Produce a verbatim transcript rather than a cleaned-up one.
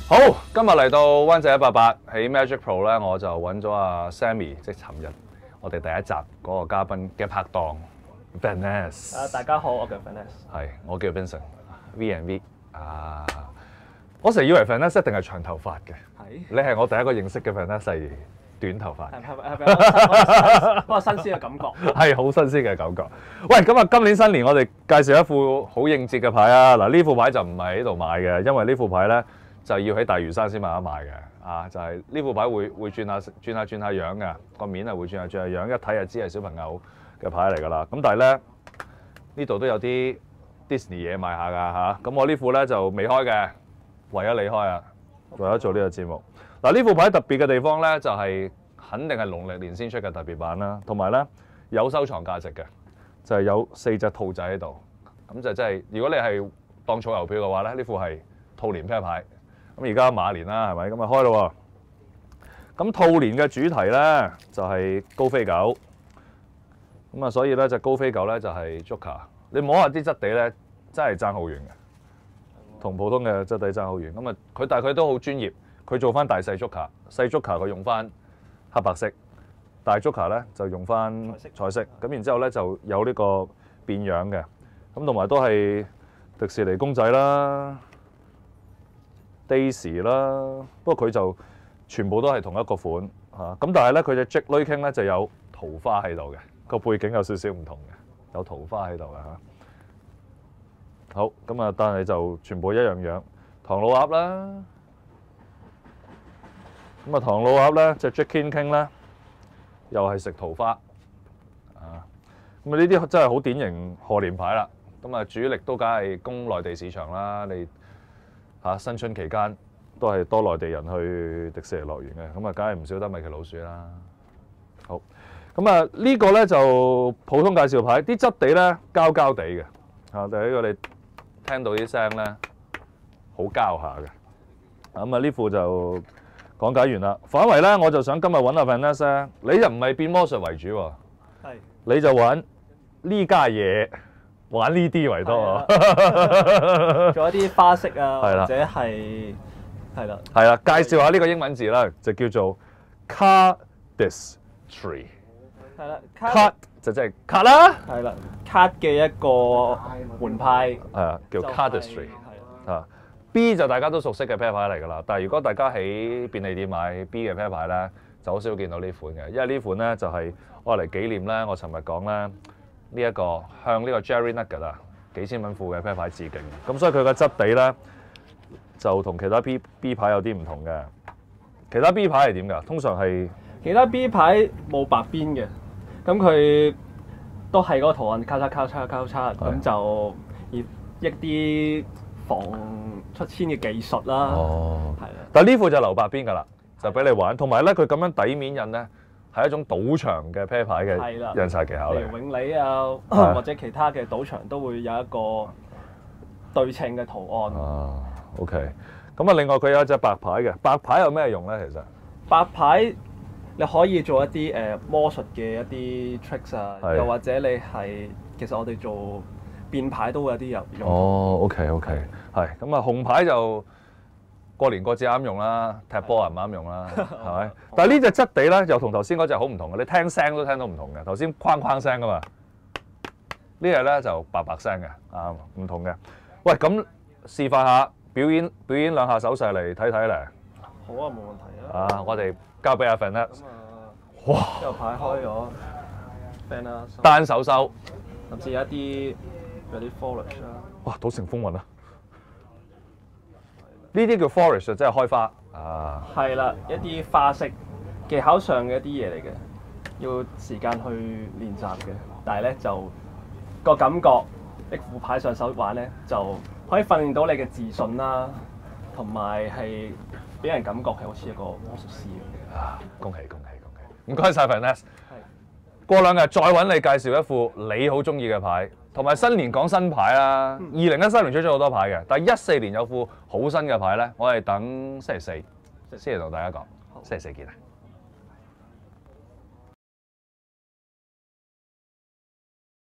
好，今日嚟到灣仔一八八喺 Magic Pro 咧，我就揾咗阿 Sammy，即係尋日我哋第一集嗰個嘉賓嘅拍檔 Vanessa。 啊，大家好，我叫 Vanessa。 係，我叫 Vincent，V and V。啊，我成日以為 Vanessa 一定係長頭髮嘅。 係。 你係我第一個認識嘅 Vanessa 係短頭髮。 係係係係，不過新鮮嘅感覺。 係好新鮮嘅感覺。喂，咁啊，今年新年我哋介紹一副好應節嘅牌啊！嗱，呢副牌就唔係喺度買嘅，因為呢副牌咧，就要喺大嶼山先買得賣嘅，啊，就係、是、呢副牌會會轉下轉下轉下樣嘅，個面係會轉下轉下樣，一睇就知係小朋友嘅牌嚟㗎啦。咁但係咧，呢度都有啲 Disney 嘢賣下㗎嚇。咁、啊、我呢副咧就未開嘅，為咗你開啊，為咗做呢個節目。嗱、啊，呢副牌特別嘅地方咧，就係、是、肯定係農曆年先出嘅特別版啦，同埋咧有收藏價值嘅，就係、是、有四隻兔仔喺度。咁就真係，如果你係當儲郵票嘅話咧，呢副係兔年啤牌。咁而家馬年啦，係咪？咁啊開咯喎！咁兔年嘅主題咧就係高飛狗，咁啊所以咧隻高飛狗咧就係 Joker。你摸下啲質地咧，真係爭好遠嘅，同普通嘅質地爭好遠。咁啊佢但係佢都好專業，佢做翻大細 Joker，細 Joker 佢用翻黑白色，大 Joker 咧就用翻彩色。咁然之後咧就有呢個變樣嘅，咁同埋都係迪士尼公仔啦。Daisy 啦，不過佢就全部都係同一個款嚇，咁但係咧佢隻 Jake King 咧就有桃花喺度嘅，個背景有少少唔同嘅，有桃花喺度嘅嚇。好，咁啊，但係就全部一樣樣，唐老鴨啦，咁啊唐老鴨咧隻 Jake King 咧又係食桃花啊，咁啊呢啲真係好典型賀年牌啦，咁啊主力都梗係供內地市場啦，你。嚇新春期間都係多內地人去迪士尼樂園嘅，咁啊梗係唔少得米奇老鼠啦。好，咁啊呢個咧就普通介紹牌，啲質地咧膠膠地嘅，嚇就喺個你聽到啲聲咧好膠下嘅。咁啊呢副就講解完啦。反為咧我就想今日揾阿 Vanessa，你就唔係變魔術為主喎，係你就玩呢家嘢。玩呢啲為多啊！ 做一啲花式啊， 或者係係啦， 係啦，介紹下呢個英文字啦，就叫做 cardistry。 係啦 ，card 就即係 card 啦。 係啦 ，card 嘅一個門派係啊，叫 cardistry。啊 ，B 就大家都熟悉嘅啤牌嚟㗎啦。但係如果大家喺便利店買 B 嘅啤牌咧，就好少見到呢款嘅，因為呢款咧就係我嚟紀念咧，我尋日講咧。呢、這、一個向呢個 Jerry Nugget 啊幾千蚊副嘅啤牌致敬，咁所以佢個質地咧就同其他 B B 牌有啲唔同嘅。其他 B 牌係點㗎？通常係其他 B 牌冇白邊嘅，咁佢都係嗰個圖案交叉交叉交叉，咁就以一啲防出千嘅技術啦。哦，係啦。 但係呢副就留白邊㗎啦，就俾你玩。同埋咧，佢咁樣底面印咧。係一種賭場嘅啤牌嘅印刷技巧嚟， 例如永利啊，或者其他嘅賭場都會有一個對稱嘅圖案。 啊 ，OK。咁啊，另外佢有一隻白牌嘅，白牌有咩用咧？其實白牌你可以做一啲誒、呃、魔術嘅一啲 tricks 啊，又或者你係其實我哋做變牌都會有啲有用。哦 ，OK OK，係。咁啊，紅牌就過年過節啱用啦，踢波啊唔啱用啦，係咪？但係呢隻質地咧，又同頭先嗰隻好唔同嘅，你聽聲都聽到唔同嘅。頭先框框聲噶嘛，呢隻咧就白白聲嘅，啱唔同嘅。喂，咁示範下表演表演兩下手勢嚟睇睇咧。 好啊，冇問題啊。 啊，我哋交俾阿 Vanessa。 哇！之後牌開咗 Vanessa 單手收， 甚至有一啲有啲 flourish 啦。 哇！賭成風雲啊！呢啲叫 flourish， 即係開花啊！係啦，一啲花式技巧上嘅一啲嘢嚟嘅，要時間去練習嘅。但係咧就個感覺，拎副牌上手玩咧，就可以訓練到你嘅自信啦，同埋係俾人感覺係好似一個魔術師咁嘅。 啊！恭喜恭喜恭喜！唔該晒 Vanessa。過兩日再揾你介紹一副你好中意嘅牌。同埋新年講新牌啦，二零一三年出咗好多牌嘅，但係一四年有副好新嘅牌咧，我係等星期四先嚟同大家講，星期四見啊！